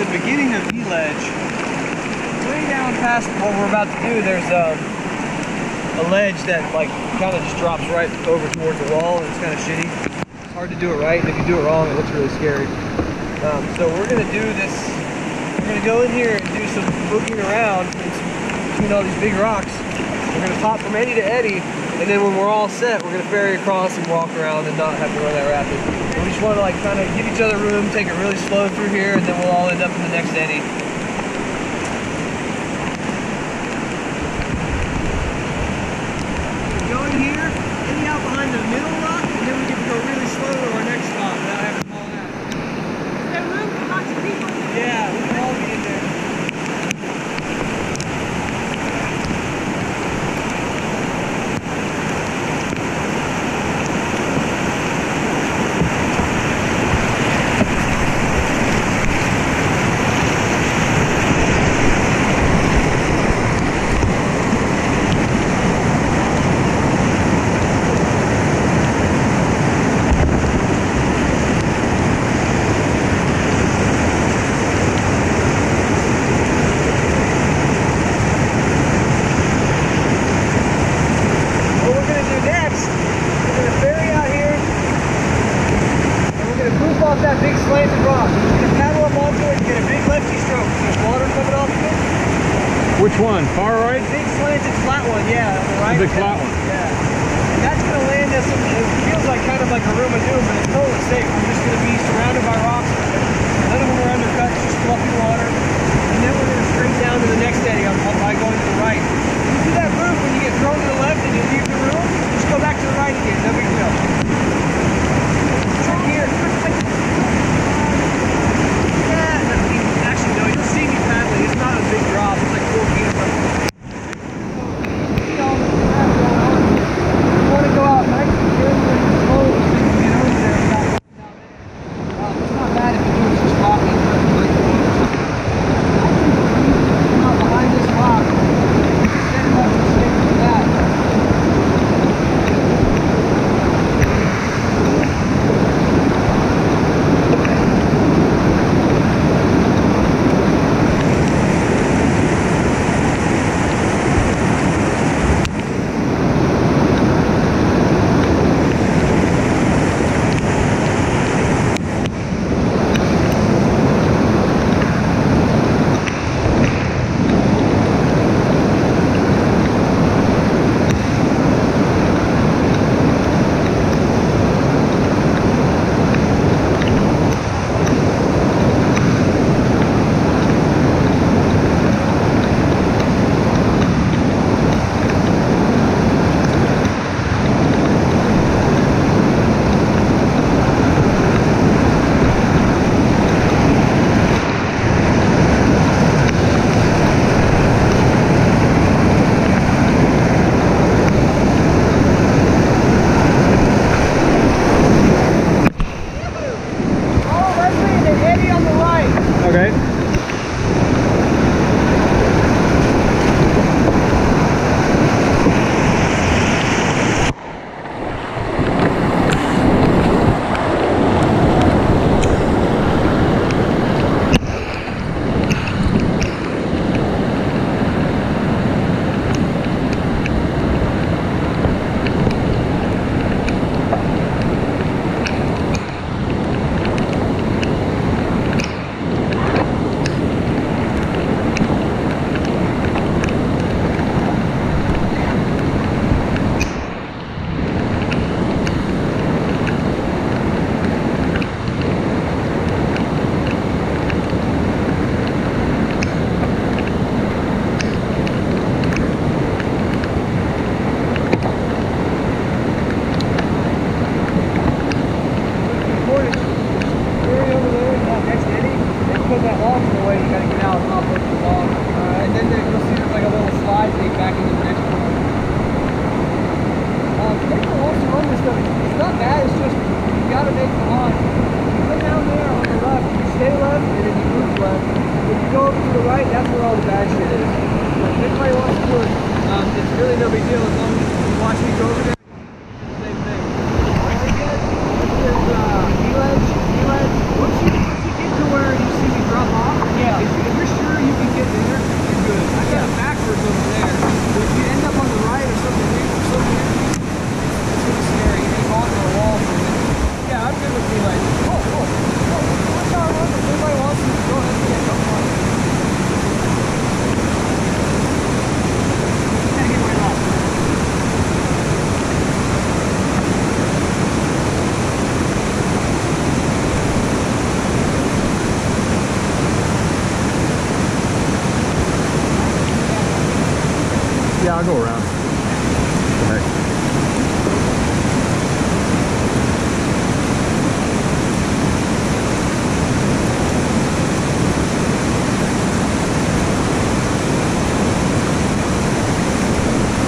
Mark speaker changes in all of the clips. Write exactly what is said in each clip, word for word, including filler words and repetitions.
Speaker 1: the beginning of E-ledge, way down past what we're about to do, there's um, a ledge that like kind of just drops right over towards the wall, and it's kind of shitty. It's hard to do it right, and if you do it wrong, it looks really scary. Um, so we're gonna do this. We're gonna go in here and do some booking around between all these big rocks. We're gonna pop from eddy to eddy, and then when we're all set, we're gonna ferry across and walk around and not have to run that rapid. And we just want to like kind of give each other room, take it really slow through here, and then we'll all end up in the next eddy. Go in here, eddy out behind the middle rock, and then we get to go really slow to our next spot without having to fall out.
Speaker 2: Is there room for lots of people?
Speaker 1: Yeah, we can all be in there. That big slanted rock. You're going to paddle up onto it and get a big lefty stroke. There's water coming off of it.
Speaker 3: Which one? Far right?
Speaker 1: The big slanted flat one, yeah. On the right.
Speaker 3: The big flat one.
Speaker 1: Yeah. And that's going to land us in, it feels like kind of like a room of doom, but it's totally safe. We're just going to be surrounded by rocks. None of them are undercut, it's just fluffy water. And then we're going to straight down to the next eddy on, by going to the right. When you do that move, when you get thrown to the left and you leave the room, just go back to the right again. No big deal. From here. It's not a big drop, it's like four feet. You want to go out nice and good and slow so you can get over there without down there. Um, it's not bad if you do it just walking. I think come out behind this rock, stand up and stick with that. No big deal as long as you watch me go over there. Same thing. Alright, again, this is uh, E-ledge, E-ledge. Once you, once you get to where you see me drop off, yeah.
Speaker 3: I'll go around. What the heck?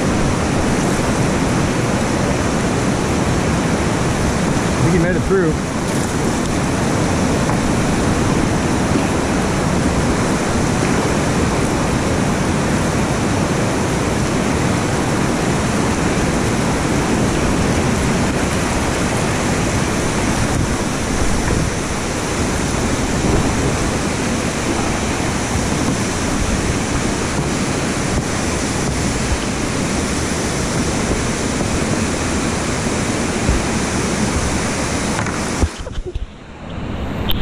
Speaker 3: I think he made it through.